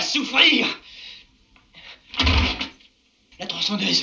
souffrir. La tronçonneuse.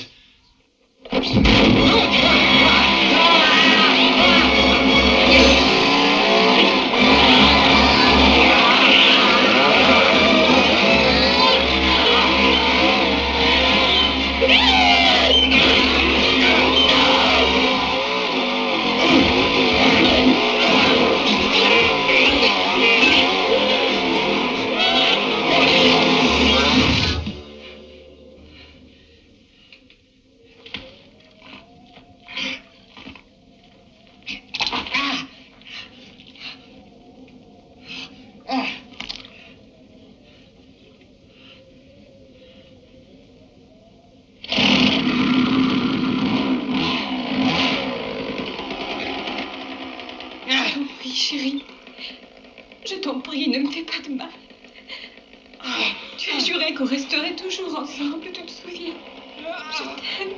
Oui, chérie. Je t'en prie, ne me fais pas de mal. Tu as juré qu'on resterait toujours ensemble, tu te souviens? Je t'aime.